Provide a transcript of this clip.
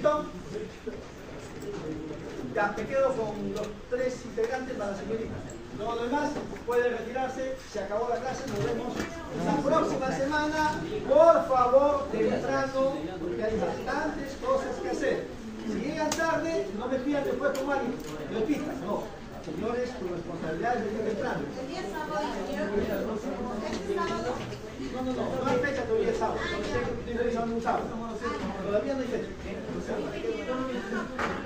¿Listo? Ya, me quedo con los 3 integrantes para la señorita. Todo lo demás puede retirarse, se acabó la clase, nos vemos la próxima semana. Por favor, temprano, porque hay bastantes cosas que hacer. Si llegan tarde, no me pidan después con alguien. Repita, no. Señores, tu responsabilidad es venir temprano. El día sábado, ¿este sábado? No hay fecha todavía el sábado. Estoy revisando un sábado. Todavía no hay fecha.